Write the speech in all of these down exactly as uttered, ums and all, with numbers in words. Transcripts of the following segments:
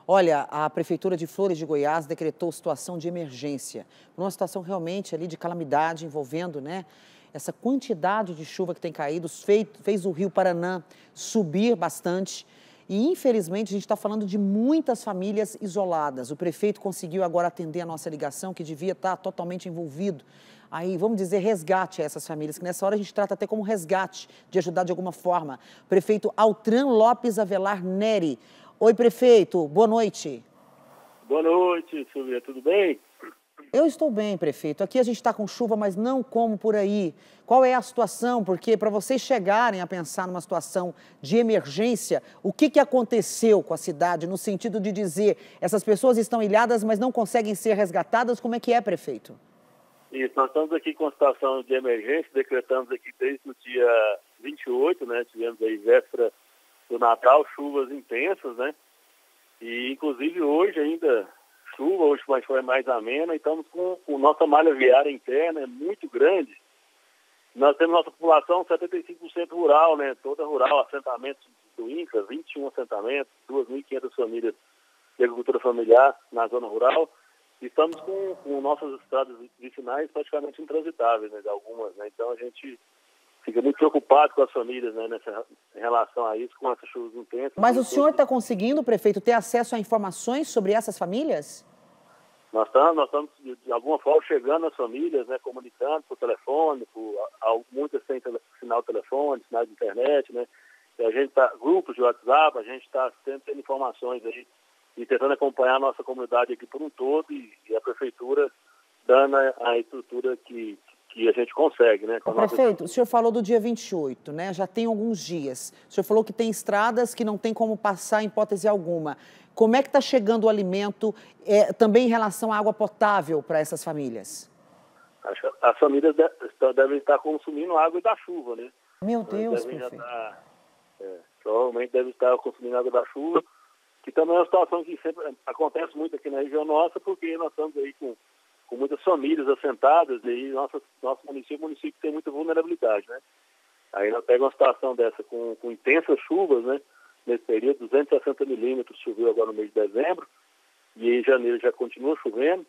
Olha, a Prefeitura de Flores de Goiás decretou situação de emergência. Uma situação realmente ali de calamidade envolvendo, né, essa quantidade de chuva que tem caído, fez, fez o Rio Paraná subir bastante. E, infelizmente, a gente está falando de muitas famílias isoladas. O prefeito conseguiu agora atender a nossa ligação, que devia estar totalmente envolvido. Aí, vamos dizer, resgate a essas famílias, que nessa hora a gente trata até como resgate, de ajudar de alguma forma. Prefeito Altran Lopes Avelar Neri. Oi, prefeito, boa noite. Boa noite, Silvia, tudo bem? Eu estou bem, prefeito. Aqui a gente está com chuva, mas não como por aí. Qual é a situação? Porque para vocês chegarem a pensar numa situação de emergência, o que, que aconteceu com a cidade, no sentido de dizer, essas pessoas estão ilhadas, mas não conseguem ser resgatadas, como é que é, prefeito? Isso, nós estamos aqui com a situação de emergência, decretamos aqui desde o dia vinte e oito, né? Tivemos aí véspera do Natal, chuvas intensas, né? E inclusive hoje ainda chuva, hoje foi mais amena, e estamos com, com nossa malha viária interna, é muito grande. Nós temos nossa população setenta e cinco por cento rural, né? Toda rural, assentamentos do INCRA, vinte e um assentamentos, duas mil e quinhentas famílias de agricultura familiar na zona rural. E estamos com, com nossas estradas vicinais praticamente intransitáveis, né? De algumas, né? Então a gente fica muito preocupado com as famílias, né, nessa, em relação a isso, com essas chuvas intensas. Mas o senhor está conseguindo, prefeito, ter acesso a informações sobre essas famílias? Nós estamos, nós estamos de, de alguma forma, chegando às famílias, né, comunicando por telefone, por, muitas têm tele, sinal de telefone, sinal de internet, né? E a gente está, grupos de WhatsApp, a gente está sempre tendo informações aí e tentando acompanhar a nossa comunidade aqui por um todo e, e a prefeitura dando a, a estrutura que que a gente consegue, né? Ô, prefeito, o senhor falou do dia vinte e oito, né? Já tem alguns dias. O senhor falou que tem estradas que não tem como passar em hipótese alguma. Como é que está chegando o alimento, é, também em relação à água potável para essas famílias? Acho que as famílias devem estar consumindo água da chuva, né? Meu Deus, devem prefeito. Estar, é, provavelmente devem estar consumindo água da chuva, que também é uma situação que sempre acontece muito aqui na região nossa, porque nós estamos aí com com muitas famílias assentadas, e aí nosso, nosso município, município tem muita vulnerabilidade, né? Aí nós pegamos uma situação dessa com, com intensas chuvas, né? Nesse período, duzentos e sessenta milímetros choveu agora no mês de dezembro, e em janeiro já continua chovendo,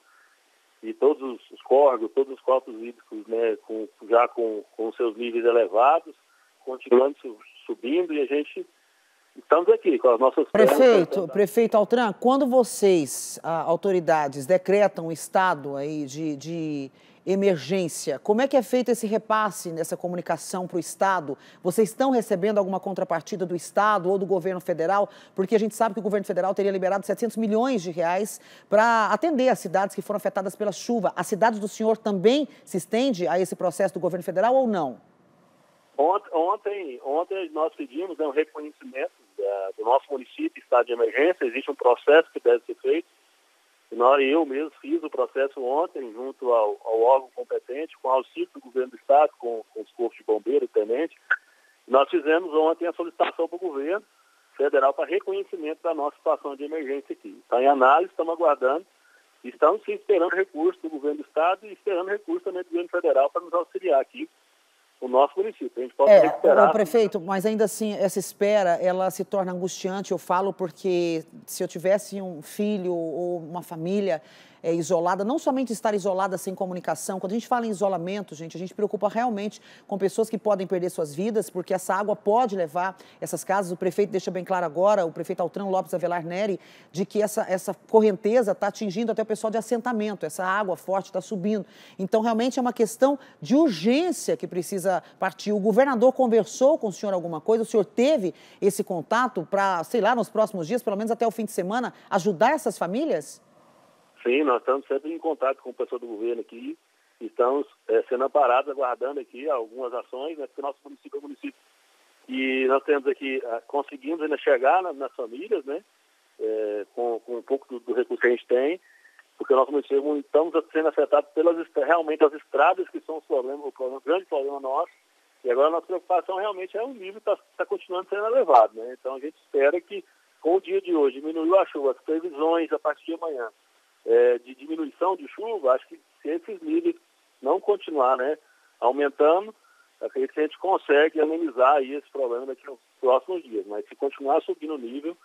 e todos os, os córregos, todos os corpos hídricos, né? Com, já com, com seus níveis elevados, continuando subindo, e a gente... Estamos aqui com as nossas... Prefeito, pernas... prefeito Altran, quando vocês, ah, autoridades, decretam um estado aí de, de emergência, como é que é feito esse repasse nessa comunicação para o Estado? Vocês estão recebendo alguma contrapartida do Estado ou do governo federal? Porque a gente sabe que o governo federal teria liberado setecentos milhões de reais para atender as cidades que foram afetadas pela chuva. A cidade do senhor também se estende a esse processo do governo federal ou não? Ontem, ontem nós pedimos, né, um reconhecimento da, do nosso município, estado de emergência. Existe um processo que deve ser feito. E nós, eu mesmo fiz o processo ontem, junto ao, ao órgão competente, com auxílio do governo do estado, com, com os corpos de bombeiro, tenente. Nós fizemos ontem a solicitação para o governo federal para reconhecimento da nossa situação de emergência aqui. Está em análise, estamos aguardando. Estamos sim esperando recurso do governo do estado e esperando recurso também do governo federal para nos auxiliar aqui. O nosso município, a gente pode é, recuperar. O prefeito, mas ainda assim, essa espera, ela se torna angustiante. Eu falo porque se eu tivesse um filho ou uma família é, isolada, não somente estar isolada sem comunicação, quando a gente fala em isolamento, gente, a gente preocupa realmente com pessoas que podem perder suas vidas, porque essa água pode levar essas casas. O prefeito deixa bem claro agora, o prefeito Altran Lopes Avelar Neri, de que essa, essa correnteza está atingindo até o pessoal de assentamento, essa água forte está subindo. Então, realmente é uma questão de urgência que precisa partir. O governador conversou com o senhor alguma coisa? O senhor teve esse contato para, sei lá, nos próximos dias, pelo menos até o fim de semana, ajudar essas famílias? Sim, nós estamos sempre em contato com o pessoal do governo aqui, estamos é, sendo amparados, aguardando aqui algumas ações, né, porque o nosso município é um município e nós temos aqui, conseguimos ainda chegar na, nas famílias, né, é, com, com um pouco do, do recurso que a gente tem, porque o nosso município estamos sendo afetados pelas, realmente, as estradas que são os problemas, o, problema, o grande problema nosso, e agora a nossa preocupação realmente é o nível que está tá continuando sendo elevado, né, então a gente espera que com o dia de hoje diminuiu a chuva, as previsões a partir de amanhã, É, de diminuição de chuva, acho que se esses níveis não continuar, né, aumentando, acredito que a gente consegue amenizar aí esse problema daqui nos próximos dias. Mas se continuar subindo o nível,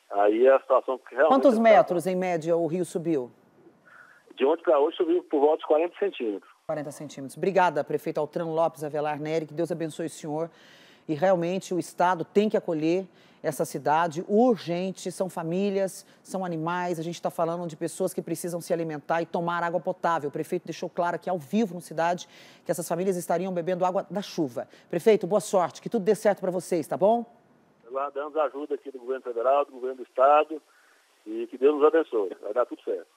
Aí é a situação que realmente... Quantos metros, em média, o rio subiu? De ontem para hoje subiu por volta de quarenta centímetros. quarenta centímetros. Obrigada, prefeito Altran Lopes Avelar Nery, que Deus abençoe o senhor. E realmente o Estado tem que acolher essa cidade urgente, são famílias, são animais, a gente está falando de pessoas que precisam se alimentar e tomar água potável. O prefeito deixou claro aqui ao vivo no Cidade que essas famílias estariam bebendo água da chuva. Prefeito, boa sorte, que tudo dê certo para vocês, tá bom? Aguardamos a ajuda aqui do governo federal, do governo do Estado, e que Deus nos abençoe. Vai dar tudo certo.